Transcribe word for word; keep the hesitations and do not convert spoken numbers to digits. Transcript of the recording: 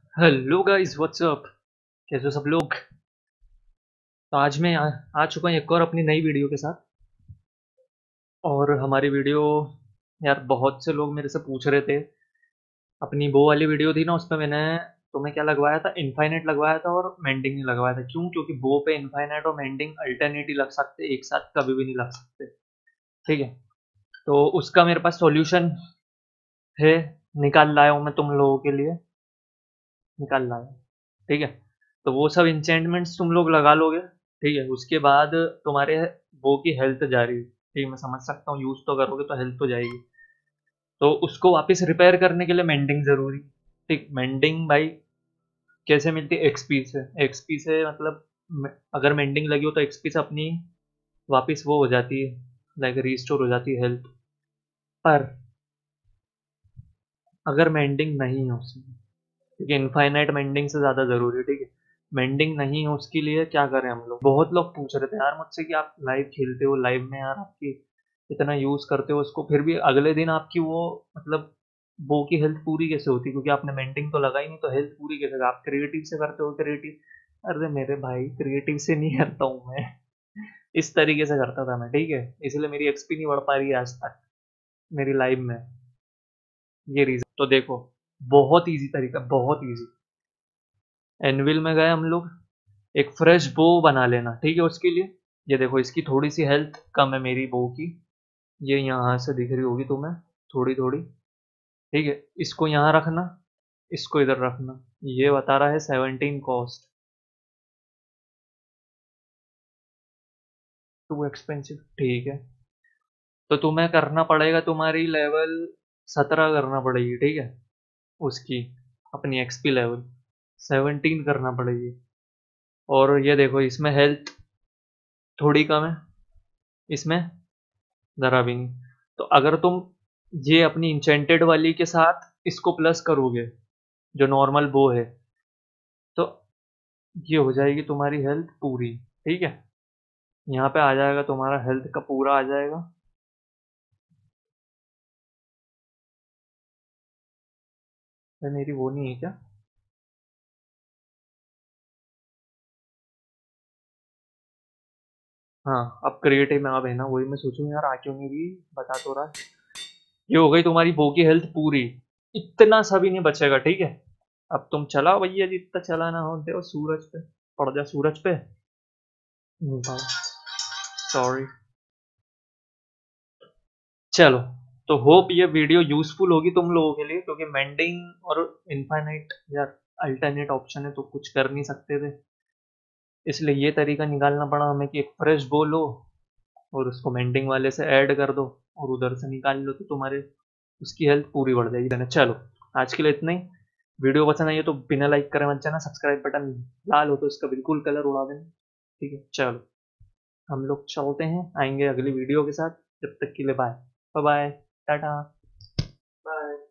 Hello guys, WhatsApp. कैसे हो सब लोग। तो आज मैं आ, आ चुका हूँ एक और अपनी नई वीडियो के साथ। और हमारी वीडियो, यार बहुत से लोग मेरे से पूछ रहे थे। अपनी वो वाली वीडियो थी ना, उसमें मैंने तुम्हें क्या लगवाया था, इनफाइनाइट लगवाया था और मेंडिंग नहीं लगवाया था। क्यों? क्योंकि वो पे इनफाइनाइट और मेंडिंग अल्टरनेट ही लग सकते, एक साथ कभी भी नहीं लग सकते। ठीक है। तो उसका मेरे पास सॉल्यूशन है, निकाल लाया हूँ मैं तुम लोगों के लिए। निकाल लाया हूँ। ठीक है। तो वो सब इंचेंटमेंट्स तुम लोग लगा लोगे। ठीक है। उसके बाद तुम्हारे वो की हेल्थ जा रही है। ठीक है, मैं समझ सकता हूँ, यूज तो करोगे तो हेल्थ तो जाएगी। तो उसको वापस रिपेयर करने के लिए मेंडिंग जरूरी। ठीक, मेंडिंग भाई कैसे मिलती है? एक्सपी से। एक्सपी से मतलब मे- अगर मेंडिंग लगी हो तो एक्सपी से अपनी वापस वो हो जाती है, लाइक रिस्टोर हो जाती है हेल्थ। पर अगर मेंडिंग नहीं है उसमें, क्योंकि इनफाइनाइट मेंडिंग से ज़्यादा ज़रूरी है। ठीक है। मेंडिंग नहीं है, उसके लिए क्या करें हम लोग? बहुत लोग पूछ रहे थे यार मुझसे कि आप लाइव खेलते हो, लाइव में यार आपकी इतना यूज़ करते हो उसको, फिर भी अगले दिन आपकी वो मतलब वो की हेल्थ पूरी कैसे होती? क्योंकि आपने मेंडिंग तो लगाई नहीं, तो हेल्थ पूरी कैसे होगी? आप क्रिएटिव से करते हो? क्रिएटिव, अरे मेरे भाई क्रिएटिव से नहीं करता हूँ मैं। इस तरीके से करता था मैं। ठीक है। इसलिए मेरी एक्सपी नहीं बढ़ पा रही है आज तक मेरी लाइव में। ये रीजन तो देखो, बहुत इजी तरीका, बहुत इजी। एनविल में गए हम लोग, एक फ्रेश बो बना लेना। ठीक है। उसके लिए ये देखो, इसकी थोड़ी सी हेल्थ कम है मेरी बो की। ये यहाँ से दिख रही होगी तुम्हें, थोड़ी थोड़ी। ठीक है। इसको यहाँ रखना, इसको इधर रखना। ये बता रहा है सेवनटीन कॉस्ट, टू एक्सपेंसिव। ठीक है। तो तुम्हें करना पड़ेगा, तुम्हारी लेवल सत्रह करना पड़ेगी। ठीक है। उसकी अपनी एक्सपी लेवल सेवनटीन करना पड़ेगी। और ये देखो, इसमें हेल्थ थोड़ी कम है, इसमें ज़रा भी नहीं। तो अगर तुम ये अपनी इंचेंटेड वाली के साथ इसको प्लस करोगे, जो नॉर्मल बो है, तो ये हो जाएगी तुम्हारी हेल्थ पूरी। ठीक है। यहाँ पे आ जाएगा तुम्हारा हेल्थ का पूरा आ जाएगा। ये मेरी वो नहीं है क्या? हाँ, अब क्रिएटिव में अब है ना, वही मैं सोचूं यार आ क्यों नहीं रही, बता तो रहा है। ये हो गई तुम्हारी बो की हेल्थ पूरी। इतना सा भी नहीं बचेगा। ठीक है। अब तुम चलाओ भैया, जितना चलाना हो दे। सूरज पे पड़ जा, सूरज पे। सॉरी। चलो, तो होप ये वीडियो यूजफुल होगी तुम लोगों के लिए, क्योंकि मेंडिंग और इनफाइनाइट यार अल्टरनेट ऑप्शन है तो कुछ कर नहीं सकते थे। इसलिए ये तरीका निकालना पड़ा हमें कि एक फ्रेश बो लो और उसको मेंडिंग वाले से ऐड कर दो और उधर से निकाल लो, तो तुम्हारे उसकी हेल्थ पूरी बढ़ जाएगी ना। चलो, आज के लिए इतना ही। वीडियो पसंद आई हो तो बिना लाइक करे मत जाना। सब्सक्राइब बटन लाल हो तो इसका बिल्कुल कलर उड़ा देना। ठीक है। चलो, हम लोग चलते हैं, आएंगे अगली वीडियो के साथ। जब तक के लिए bye. Bye bye. Tata. Bye.